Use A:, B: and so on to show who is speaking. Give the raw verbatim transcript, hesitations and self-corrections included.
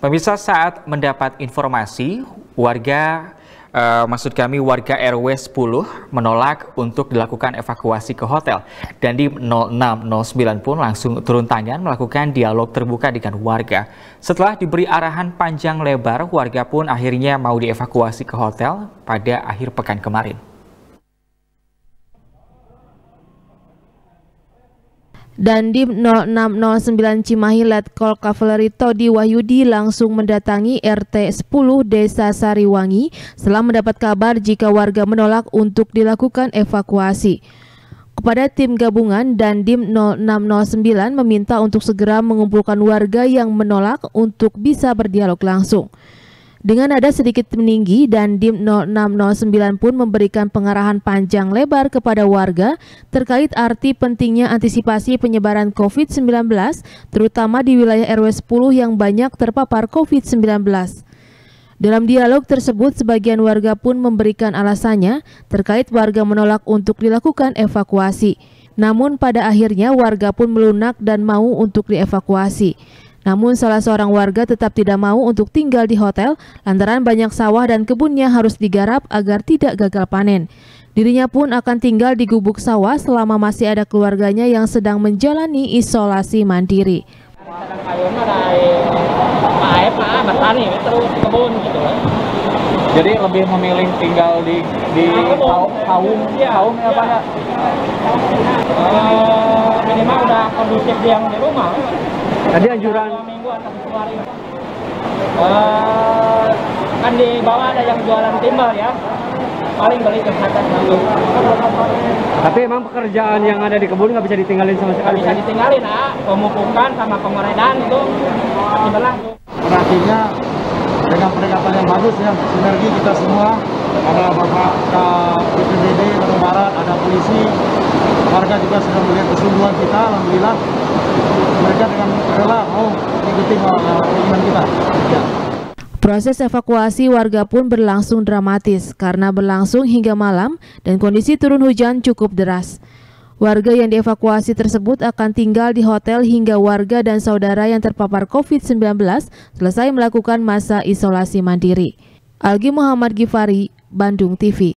A: Pemirsa, saat mendapat informasi, warga, eh, maksud kami warga R W sepuluh menolak untuk dilakukan evakuasi ke hotel. Dan di nol enam nol sembilan pun langsung turun tangan melakukan dialog terbuka dengan warga. Setelah diberi arahan panjang lebar, warga pun akhirnya mau dievakuasi ke hotel pada akhir pekan kemarin.
B: Dan di nol enam nol sembilan Cimahi, Letkol Kavaleri Todi Wahyudi langsung mendatangi R T sepuluh Desa Sariwangi setelah mendapat kabar jika warga menolak untuk dilakukan evakuasi. Kepada tim gabungan, Dandim nol enam nol sembilan meminta untuk segera mengumpulkan warga yang menolak untuk bisa berdialog langsung. Dengan nada sedikit meninggi, Dandim nol enam nol sembilan pun memberikan pengarahan panjang lebar kepada warga terkait arti pentingnya antisipasi penyebaran COVID sembilan belas, terutama di wilayah R W sepuluh yang banyak terpapar COVID sembilan belas. Dalam dialog tersebut, sebagian warga pun memberikan alasannya terkait warga menolak untuk dilakukan evakuasi. Namun pada akhirnya warga pun melunak dan mau untuk dievakuasi. Namun salah seorang warga tetap tidak mau untuk tinggal di hotel lantaran banyak sawah dan kebunnya harus digarap agar tidak gagal panen. Dirinya pun akan tinggal di gubuk sawah selama masih ada keluarganya yang sedang menjalani isolasi mandiri.
C: Jadi lebih memilih tinggal di di kaum kaum kaum ya Pak ya?
D: Uh, minimal udah kondusif yang di rumah.
C: Tadi anjuran
D: dua minggu atau satu hari. Uh, kan di bawah ada yang jualan timbal ya. Paling beli ke atas langsung.
C: Tapi emang pekerjaan yang ada di kebun nggak bisa ditinggalin sama sekali?
D: Nggak bisa ditinggalin, ah. Pemupukan sama pengoredan itu masih berlangsung.
E: Artinya dengan pendekatan yang bagus ya, sinergi kita semua, ada Bapak K B P B D Bandung Barat, ada polisi, warga juga sudah melihat kesungguhan kita, alhamdulillah mereka dengan rela mau ikuti keinginan kita. Ya.
B: Proses evakuasi warga pun berlangsung dramatis karena berlangsung hingga malam dan kondisi turun hujan cukup deras. Warga yang dievakuasi tersebut akan tinggal di hotel hingga warga dan saudara yang terpapar COVID sembilan belas selesai melakukan masa isolasi mandiri. Algi Muhammad Gifari, Bandung T V.